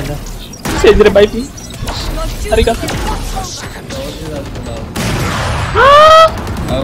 mana? Send revive me. Arigato. Tahu sih langsung.